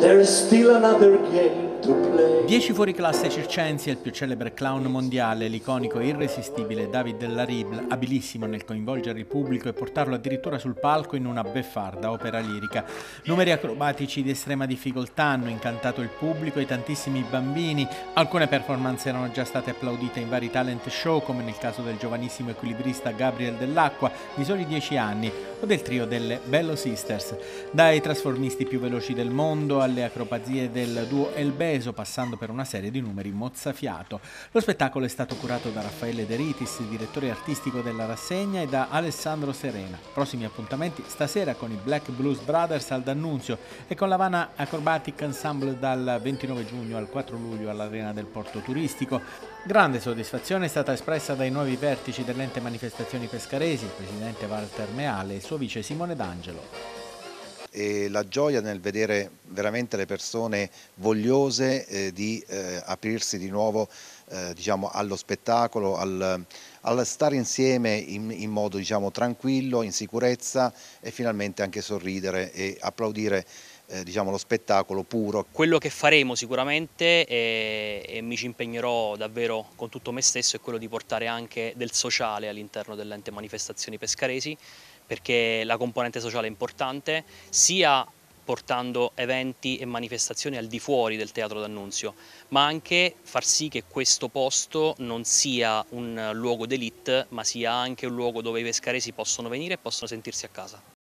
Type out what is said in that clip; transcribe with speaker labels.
Speaker 1: there is still another game to play.
Speaker 2: 10 fuoriclasse circensi e il più celebre clown mondiale, l'iconico e irresistibile David Larib, abilissimo nel coinvolgere il pubblico e portarlo addirittura sul palco in una beffarda opera lirica. Numeri acrobatici di estrema difficoltà hanno incantato il pubblico e tantissimi bambini. Alcune performance erano già state applaudite in vari talent show, come nel caso del giovanissimo equilibrista Gabriel Dell'Acqua, di soli 10 anni, o del trio delle Bello Sisters. Dai trasformisti più veloci del mondo alle acrobazie del duo El Beso, passando per una serie di numeri mozzafiato. Lo spettacolo è stato curato da Raffaele De Ritis, direttore artistico della rassegna, e da Alessandro Serena. Prossimi appuntamenti stasera con i Black Blues Brothers al D'Annunzio e con l'Havana Acrobatic Ensemble dal 29 giugno al 4 luglio all'Arena del Porto Turistico. Grande soddisfazione è stata espressa dai nuovi vertici dell'ente Manifestazioni Pescaresi, il presidente Walter Meale e il suo vice Simone D'Angelo.
Speaker 3: E la gioia nel vedere veramente le persone vogliose di aprirsi di nuovo diciamo, allo spettacolo, al stare insieme in modo diciamo, tranquillo, in sicurezza e finalmente anche sorridere e applaudire diciamo, lo spettacolo puro.
Speaker 4: Quello che faremo sicuramente e mi ci impegnerò davvero con tutto me stesso è quello di portare anche del sociale all'interno dell'ente Manifestazioni Pescaresi, perché la componente sociale è importante, sia portando eventi e manifestazioni al di fuori del Teatro D'Annunzio, ma anche far sì che questo posto non sia un luogo d'élite, ma sia anche un luogo dove i pescaresi possono venire e possono sentirsi a casa.